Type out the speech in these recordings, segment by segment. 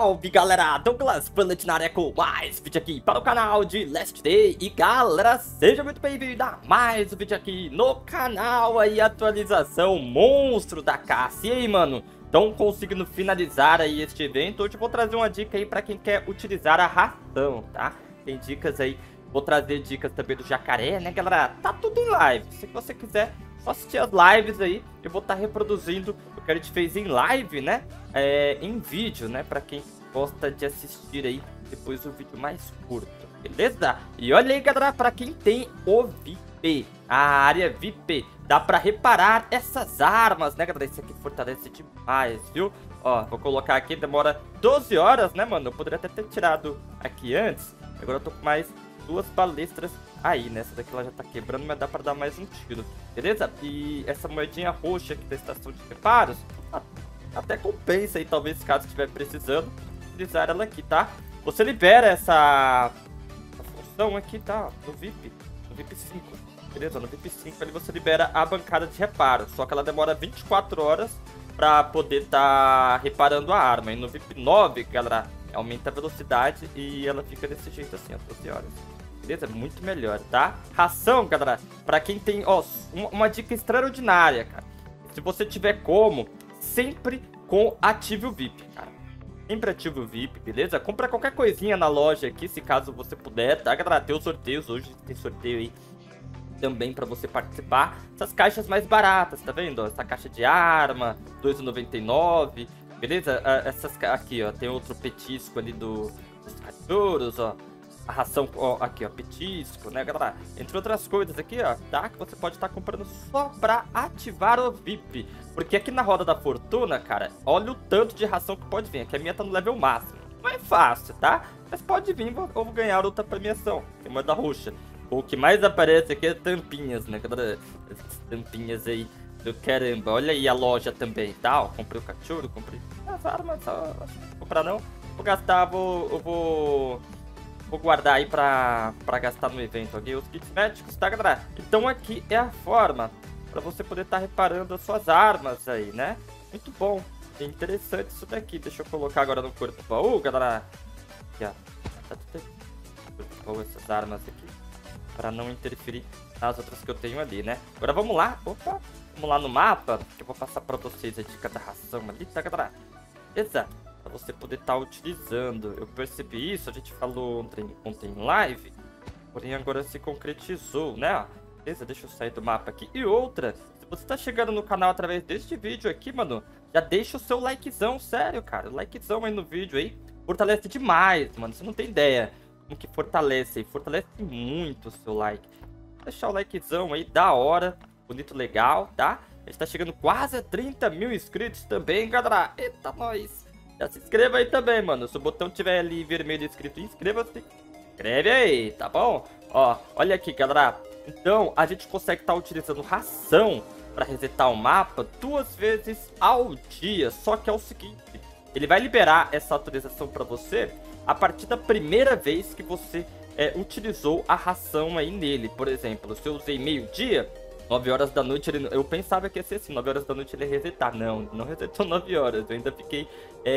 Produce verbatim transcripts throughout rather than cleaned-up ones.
Salve galera, Douglas Planet na área com mais vídeo aqui para o canal de Last Day. E galera, seja muito bem-vindo a mais um vídeo aqui no canal. Aí, atualização monstro da caça. E aí, mano, estão conseguindo finalizar aí este evento? Hoje eu vou trazer uma dica aí para quem quer utilizar a ração, tá? Tem dicas aí, vou trazer dicas também do jacaré, né galera? Tá tudo em live, se você quiser só assistir as lives aí, eu vou estar reproduzindo o que a gente fez em live, né? É, em vídeo, né? Pra quem gosta de assistir aí depois o vídeo mais curto, beleza? E olha aí, galera, pra quem tem o V I P, a área V I P, dá pra reparar essas armas, né, galera? Isso aqui fortalece demais, viu? Ó, vou colocar aqui, demora doze horas, né, mano? Eu poderia até ter tirado aqui antes. Agora eu tô com mais duas balestras aí, né? Essa daqui ela já tá quebrando, mas dá pra dar mais um tiro, beleza? E essa moedinha roxa aqui da estação de reparos, até compensa aí, talvez, caso estiver precisando, utilizar ela aqui, tá? Você libera essa, essa função aqui, tá? No V I P, no V I P cinco, beleza? No V I P cinco ali você libera a bancada de reparo, só que ela demora vinte e quatro horas pra poder estar tá reparando a arma. E no V I P nove, galera, aumenta a velocidade e ela fica desse jeito assim, às doze horas. Beleza? Muito melhor, tá? Ração, galera, pra quem tem, ó, uma, uma dica extraordinária, cara. Se você tiver como, sempre com ative o V I P, cara. Sempre ative o V I P, beleza? Compra qualquer coisinha na loja aqui, se caso você puder, tá, galera? Tem os sorteios, hoje tem sorteio aí também pra você participar. Essas caixas mais baratas, tá vendo? Essa caixa de arma, dois reais e noventa e nove centavos, beleza? Essas aqui, ó, tem outro petisco ali do, dos cachorros, ó. A ração, ó, aqui, ó, petisco, né, galera? Entre outras coisas aqui, ó, tá? Que você pode estar comprando só pra ativar o V I P. Porque aqui na Roda da Fortuna, cara, olha o tanto de ração que pode vir. Aqui a minha tá no level máximo. Não é fácil, tá? Mas pode vir ou ganhar outra premiação. Tem moeda roxa. O que mais aparece aqui é tampinhas, né, galera? Essas tampinhas aí do caramba. Olha aí a loja também, tá? Ó, comprei o cachorro, comprei as armas, só... comprar não. Vou gastar, vou... Eu vou... Vou guardar aí pra, pra gastar no evento, ok? Os kits médicos, tá, galera? Então aqui é a forma pra você poder estar tá reparando as suas armas aí, né? Muito bom. É interessante isso daqui. Deixa eu colocar agora no corpo do baú, galera. Aqui, ó. Tá tudo aqui. Baú, essas armas aqui. Pra não interferir nas outras que eu tenho ali, né? Agora vamos lá. Opa. Vamos lá no mapa. Que eu vou passar pra vocês a dica da ração ali, tá, galera? Beleza? Pra você poder estar tá utilizando. Eu percebi isso, a gente falou ontem, ontem em live, porém agora se concretizou, né? Beleza, deixa eu sair do mapa aqui. E outra, se você tá chegando no canal através deste vídeo aqui, mano, já deixa o seu likezão, sério, cara. O likezão aí no vídeo aí fortalece demais, mano. Você não tem ideia como que fortalece aí. Fortalece muito o seu like. Vou deixar o likezão aí, da hora, bonito, legal, tá? A gente tá chegando quase a trinta mil inscritos também, galera. Eita, nós! Já se inscreva aí também, mano. Se o botão tiver ali vermelho escrito inscreva-se, inscreve aí, tá bom? Ó, olha aqui, galera. Então, a gente consegue estar tá utilizando ração para resetar o mapa duas vezes ao dia. Só que é o seguinte, ele vai liberar essa atualização para você a partir da primeira vez que você é, utilizou a ração aí nele. Por exemplo, se eu usei meio-dia, nove horas da noite, ele, eu pensava que ia ser assim, nove horas da noite ele ia resetar. Não, não resetou nove horas, eu ainda fiquei...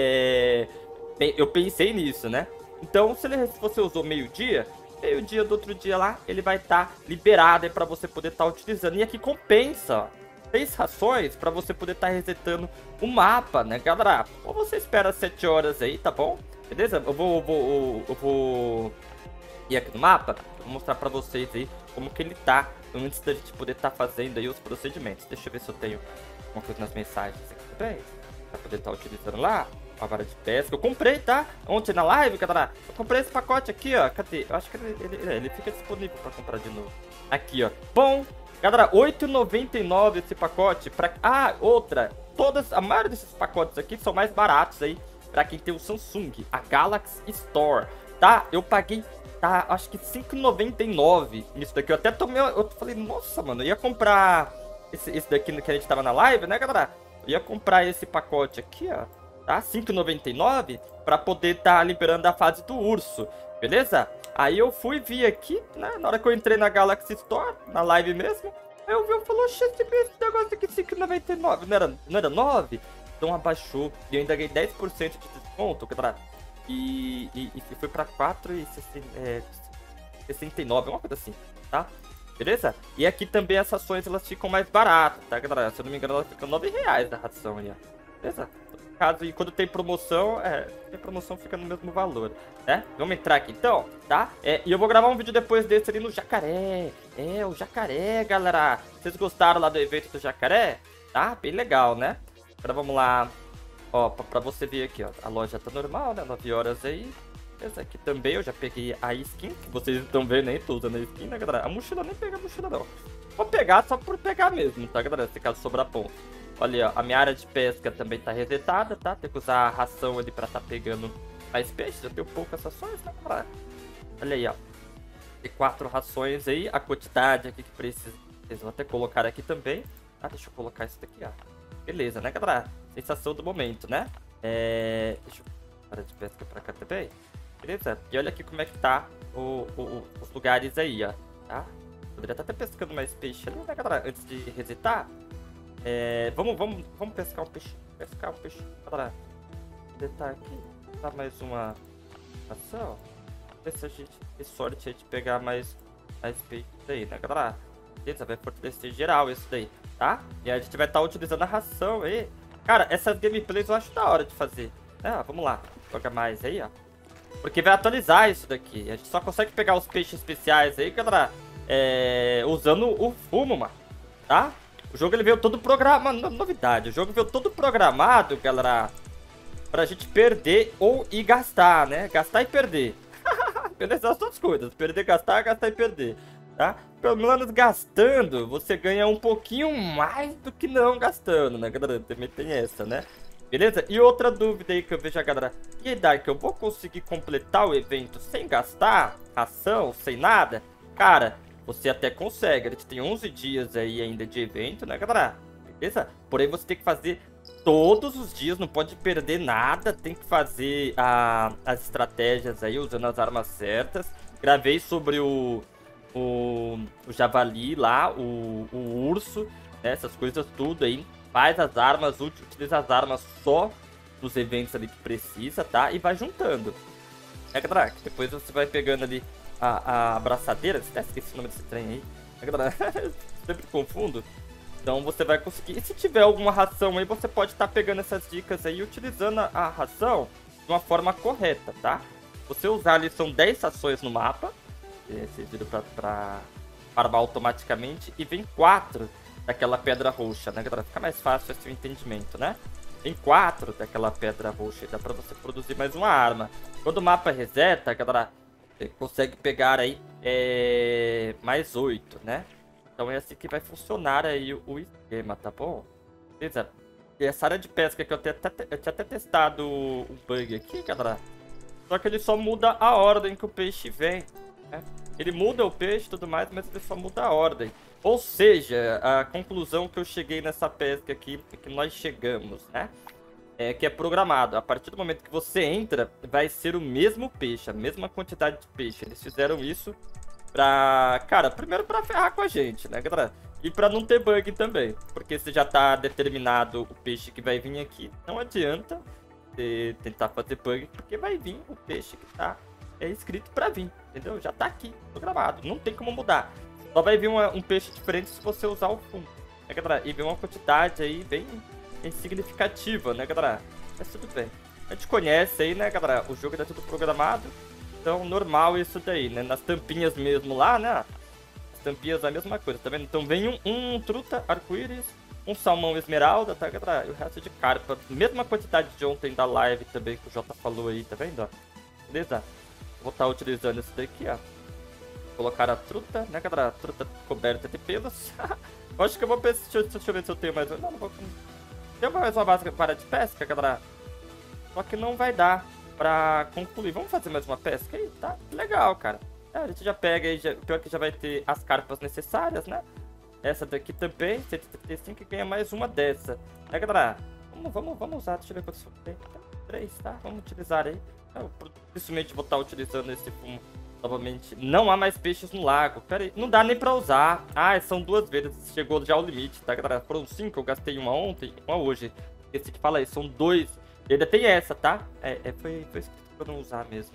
É... Eu pensei nisso, né? Então, se, ele, se você usou meio-dia, meio-dia do outro dia lá, ele vai estar tá liberado aí pra você poder estar tá utilizando. E aqui compensa, ó, seis rações pra você poder estar tá resetando o mapa, né, galera? Ou você espera sete horas aí, tá bom? Beleza? Eu vou... Eu vou, eu vou ir aqui no mapa, vou mostrar pra vocês aí como que ele tá, antes da gente poder estar tá fazendo aí os procedimentos. Deixa eu ver se eu tenho alguma coisa nas mensagens aqui também, pra poder estar tá utilizando lá. A vara de pesca, eu comprei, tá? Ontem na live, galera, eu comprei esse pacote aqui, ó. Cadê? Eu acho que ele, ele, ele fica disponível pra comprar de novo. Aqui, ó. Bom, galera, oito reais e noventa e nove centavos esse pacote. Pra... Ah, outra. Todas, a maioria desses pacotes aqui são mais baratos aí pra quem tem o Samsung, a Galaxy Store, tá? Eu paguei... Tá, acho que cinco reais e noventa e nove centavos nisso daqui. Eu até tomei... Eu falei, nossa, mano, eu ia comprar esse, esse daqui que a gente tava na live, né, galera? Eu ia comprar esse pacote aqui, ó. Tá? cinco reais e noventa e nove centavos pra poder tá liberando a fase do urso. Beleza? Aí eu fui, vi aqui, né? Na hora que eu entrei na Galaxy Store, na live mesmo, aí eu vi, eu falei, oxe, esse negócio aqui cinco reais e noventa e nove centavos. Não era, não era nove? Então abaixou. E eu ainda ganhei dez por cento de desconto, galera. E, e, e foi pra quatro e sessenta e nove, alguma coisa assim, tá? Beleza? E aqui também as rações elas ficam mais baratas, tá, galera? Se eu não me engano, elas ficam nove reais da ração aí, ó. Beleza? Caso, e quando tem promoção, é, tem promoção fica no mesmo valor, né? Vamos entrar aqui então, tá? É, e eu vou gravar um vídeo depois desse ali no Jacaré. É, o Jacaré, galera. Vocês gostaram lá do evento do Jacaré? Tá? Bem legal, né? Agora vamos lá. Ó, pra, pra você ver aqui, ó. A loja tá normal, né? nove horas aí. Essa aqui também, eu já peguei a skin, que vocês estão vendo aí, tô usando a skin, né, galera? A mochila, nem peguei a mochila, não. Vou pegar só por pegar mesmo, tá, galera? Se caso sobrar ponto. Olha, ó, a minha área de pesca também tá resetada, tá? Tem que usar a ração ali pra tá pegando mais peixes. Eu tenho poucas rações, né, galera? Olha aí, ó. Tem quatro rações aí, a quantidade aqui que precisa. Vocês vão até colocar aqui também. Ah, deixa eu colocar isso daqui, ó. Beleza, né, galera? Sensação do momento, né? É... Deixa eu... Área de pesca pra cá também. Beleza? E olha aqui como é que tá o, o, os lugares aí, ó. Tá? Poderia estar até pescando mais peixe ali, né, galera? Antes de resetar. É, vamos, vamos, vamos pescar um peixe. Pescar um peixe. Galera, resetar aqui. Dá mais uma ação. Ver se a gente tem sorte aí de pegar mais, mais peixe aí, né, galera? Beleza? Vai fortalecer geral isso daí, tá? E a gente vai estar utilizando a ração aí. Cara, essas gameplays eu acho da hora de fazer. Ah, vamos lá. Joga mais aí, ó. Porque vai atualizar isso daqui. A gente só consegue pegar os peixes especiais aí, galera, é, usando o fumo, mano. Tá? O jogo ele veio todo programado. Novidade. O jogo veio todo programado, galera, pra gente perder ou ir gastar, né? Gastar e perder. Beleza? As duas coisas. Perder, gastar, gastar e perder. Tá? Pelo menos gastando, você ganha um pouquinho mais do que não gastando, né, galera? Também tem essa, né? Beleza? E outra dúvida aí que eu vejo a galera. E aí, Dark, eu vou conseguir completar o evento sem gastar ração, sem nada? Cara, você até consegue. A gente tem onze dias aí ainda de evento, né, galera? Beleza? Porém, você tem que fazer todos os dias, não pode perder nada. Tem que fazer a, as estratégias aí, usando as armas certas. Gravei sobre o, o, o javali lá, o, o urso, né, essas coisas tudo aí. Faz as armas, utiliza as armas só nos eventos ali que precisa, tá? E vai juntando. É, galera, depois você vai pegando ali a, a abraçadeira. Até esqueci o nome desse trem aí. É, galera, sempre confundo. Então você vai conseguir. E se tiver alguma ração aí, você pode estar tá pegando essas dicas aí e utilizando a, a ração de uma forma correta, tá? Você usar ali, são dez rações no mapa. Vocês viram pra, pra farmar automaticamente. E vem quatro daquela pedra roxa, né, galera? Fica mais fácil esse entendimento, né? Tem quatro daquela pedra roxa e dá pra você produzir mais uma arma. Quando o mapa reseta, galera, você consegue pegar aí é, mais oito, né? Então é assim que vai funcionar aí o, o esquema, tá bom? Beleza? E essa área de pesca que eu, até, eu tinha até testado um bug aqui, galera. Só que ele só muda a ordem que o peixe vem, né? Ele muda o peixe e tudo mais, mas ele só muda a ordem. Ou seja, a conclusão que eu cheguei nessa pesca aqui, que nós chegamos, né? É que é programado. A partir do momento que você entra, vai ser o mesmo peixe, a mesma quantidade de peixe. Eles fizeram isso pra... Cara, primeiro pra ferrar com a gente, né, galera? E pra não ter bug também. Porque se já tá determinado o peixe que vai vir aqui, não adianta você tentar fazer bug, porque vai vir o peixe que tá é, escrito pra vir, entendeu? Já tá aqui, programado. Não tem como mudar. Só vai vir uma, um peixe diferente se você usar o fumo, né, galera? E vem uma quantidade aí bem, bem significativa, né, galera? Mas tudo bem. A gente conhece aí, né, galera? O jogo é tudo programado. Então, normal isso daí, né? Nas tampinhas mesmo lá, né? As tampinhas é a mesma coisa, tá vendo? Então vem um, um truta arco-íris, um salmão esmeralda, tá, galera? E o resto de carpa. Mesma quantidade de ontem da live também que o Jota falou aí, tá vendo? Ó? Beleza? Vou estar utilizando isso daqui, ó. Colocar a truta, né, galera? A truta coberta de pelos. Eu acho que eu vou pensar. Deixa, eu- deixa eu ver se eu tenho mais. Não, não vou. Tem mais uma base para de pesca, galera. Só que não vai dar pra concluir. Vamos fazer mais uma pesca aí? Tá legal, cara. É, a gente já pega aí. Já, pior que já vai ter as carpas necessárias, né? Essa daqui também. cento e trinta e cinco e ganha mais uma dessa. Né, galera? Vamos, vamos, vamos usar. Deixa eu ver quantos tem. Três, tá? Vamos utilizar aí. Eu dificilmente vou estar utilizando esse fumo novamente. Não há mais peixes no lago. Pera aí. Não dá nem pra usar. Ah, são duas vezes. Chegou já ao limite, tá, galera? Foram cinco. Eu gastei uma ontem uma hoje. Esse que fala aí. São dois. E ainda tem essa, tá? É, é foi, foi escrito pra eu não usar mesmo.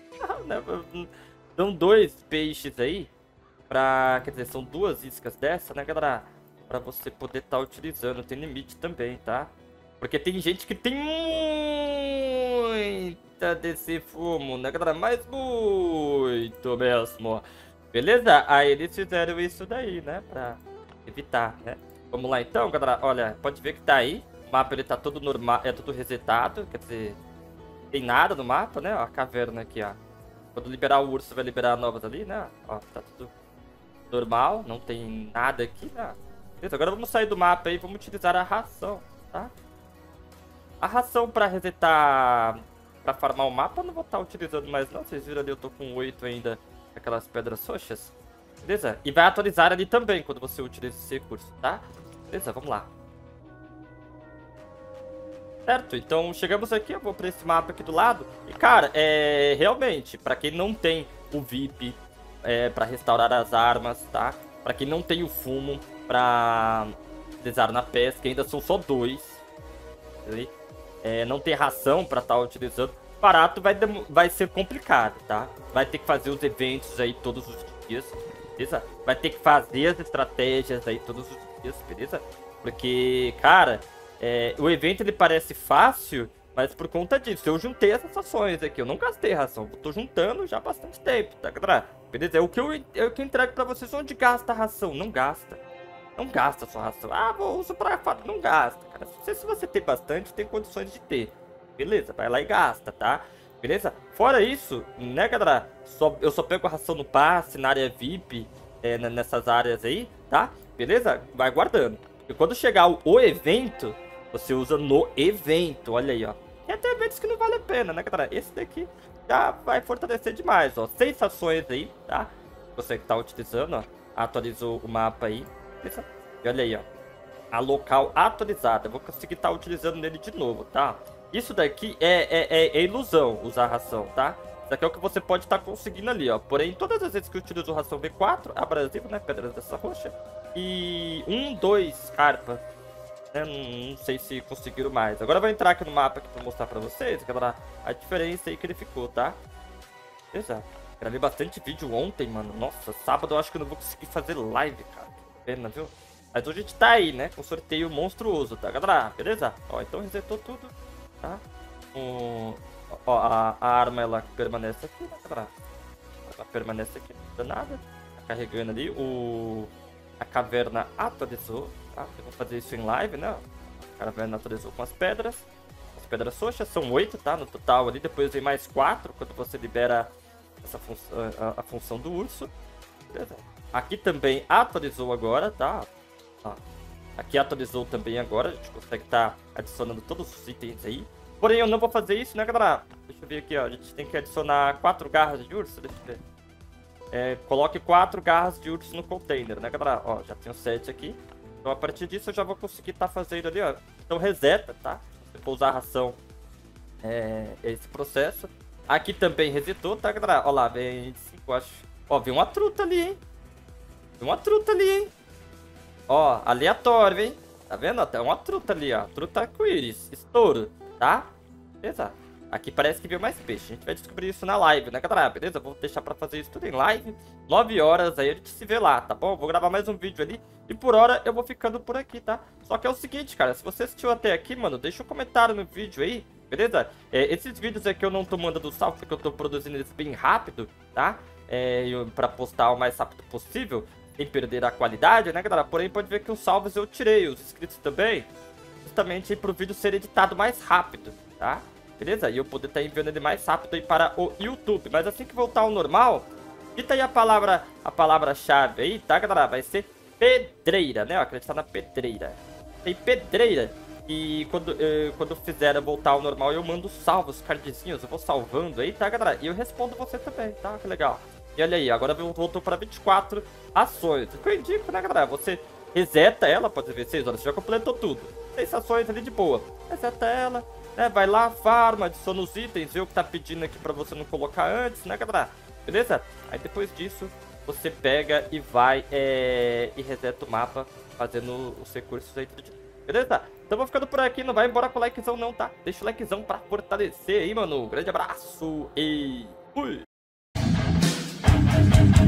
São dois peixes aí. Pra, quer dizer, são duas iscas dessa, né, galera? Pra você poder estar tá utilizando. Tem limite também, tá? Porque tem gente que tem muita desse fumo, né, galera? Mas muito mesmo. Beleza? Aí eles fizeram isso daí, né? Pra evitar, né? Vamos lá então, galera. Olha, pode ver que tá aí. O mapa ele tá todo normal, é tudo resetado. Quer dizer, tem nada no mapa, né? Ó, a caverna aqui, ó. Quando liberar o urso, vai liberar novas ali, né? Ó, tá tudo normal. Não tem nada aqui, né? Beleza, agora vamos sair do mapa aí. Vamos utilizar a ração, tá? A ração pra resetar, pra farmar o mapa, eu não vou estar utilizando mais não. Vocês viram ali, eu tô com oito ainda, aquelas pedras roxas. Beleza? E vai atualizar ali também quando você utiliza esse recurso, tá? Beleza, vamos lá. Certo, então chegamos aqui, eu vou pra esse mapa aqui do lado. E cara, é realmente, pra quem não tem o V I P, é, pra restaurar as armas, tá? Pra quem não tem o fumo pra utilizar na pesca, ainda são só dois. É, não tem ração pra estar tá utilizando. Barato vai, vai ser complicado, tá? Vai ter que fazer os eventos aí todos os dias, beleza? Vai ter que fazer as estratégias aí todos os dias, beleza? Porque, cara, é, o evento ele parece fácil, mas por conta disso, eu juntei essas ações aqui. Eu não gastei ração, eu tô juntando já há bastante tempo, tá, galera? Beleza? É o que eu, é o que eu entrego pra vocês. Onde gasta a ração? Não gasta. Não gasta a sua ração. Ah, vou uso pra fato. Não gasta, cara. Se, se você tem bastante, tem condições de ter. Beleza? Vai lá e gasta, tá? Beleza? Fora isso, né, galera? Só, eu só pego a ração no passe, na área V I P, é, nessas áreas aí, tá? Beleza? Vai guardando. E quando chegar o, o evento, você usa no evento. Olha aí, ó. Tem até eventos que não vale a pena, né, galera? Esse daqui já vai fortalecer demais, ó. Seis ações aí, tá? Você que tá utilizando, ó. Atualizou o mapa aí. Beleza? E olha aí, ó. A local atualizada. Eu vou conseguir estar tá utilizando nele de novo, tá? Isso daqui é, é, é, é ilusão, usar ração, tá? Isso aqui é o que você pode estar tá conseguindo ali, ó. Porém, todas as vezes que eu utilizo ração V quatro, abrasivo, né? Pedras dessa roxa. E um, dois, carpa. Né? Não, não sei se conseguiram mais. Agora eu vou entrar aqui no mapa aqui pra mostrar pra vocês, galera, a diferença aí que ele ficou, tá? Beleza. Gravei bastante vídeo ontem, mano. Nossa, sábado eu acho que eu não vou conseguir fazer live, cara. Que pena, viu? Mas hoje a gente tá aí, né? Com sorteio monstruoso, tá, galera? Beleza? Ó, então resetou tudo, tá? Um... Ó, a, a arma, ela permanece aqui, né, galera? Ela permanece aqui, não dá nada. Tá carregando ali. O... A caverna atualizou, tá? Eu vou fazer isso em live, né? A caverna atualizou com as pedras. As pedras roxas são oito, tá? No total ali. Depois vem mais quatro quando você libera essa função, a, a função do urso. Beleza? Aqui também atualizou agora, tá? Ó, aqui atualizou também agora. A gente consegue estar tá adicionando todos os itens aí. Porém, eu não vou fazer isso, né, galera? Deixa eu ver aqui, ó. A gente tem que adicionar quatro garras de urso. Deixa eu ver. É, coloque quatro garras de urso no container, né, galera? Ó, já tenho sete aqui. Então, a partir disso, eu já vou conseguir estar tá fazendo ali, ó. Então, reseta, tá? Se for usar a ração, é, esse processo. Aqui também resetou, tá, galera? Ó lá, vem cinco, acho. Ó, vem uma truta ali, hein? Vem uma truta ali, hein? Ó, aleatório, hein? Tá vendo? Até uma truta ali, ó. Truta arco-íris. Estouro, tá? Beleza. Aqui parece que veio mais peixe. A gente vai descobrir isso na live, né, galera? Beleza? Vou deixar pra fazer isso tudo em live. nove horas aí a gente se vê lá, tá bom? Vou gravar mais um vídeo ali. E por hora eu vou ficando por aqui, tá? Só que é o seguinte, cara. Se você assistiu até aqui, mano, deixa um comentário no vídeo aí. Beleza? É, esses vídeos aqui eu não tô mandando salve, porque eu tô produzindo eles bem rápido, tá? É, eu, pra postar o mais rápido possível, sem perder a qualidade, né, galera? Porém, pode ver que os salves eu tirei, os inscritos também, justamente pro vídeo ser editado mais rápido, tá? Beleza? E eu poder estar tá enviando ele mais rápido aí para o YouTube. Mas assim que voltar ao normal, dita aí a palavra, a palavra-chave aí, tá, galera? Vai ser pedreira, né? Ó, acreditar na pedreira. Tem pedreira. E quando, eh, quando fizer voltar ao normal, eu mando salve, os cardzinhos. Eu vou salvando aí, tá, galera? E eu respondo você também, tá? Que legal. E olha aí, agora voltou para vinte e quatro ações. O que eu indico, né, galera? Você reseta ela, pode ver, seis horas. Você já completou tudo. Seis ações ali de boa. Reseta ela, né? Vai lá, farma, adiciona os itens. Vê o que tá pedindo aqui pra você não colocar antes, né, galera? Beleza? Aí depois disso, você pega e vai é, e reseta o mapa, fazendo os recursos aí. beleza? Então vou ficando por aqui, não vai embora com o likezão não, tá? Deixa o likezão pra fortalecer aí, mano. Grande abraço e fui!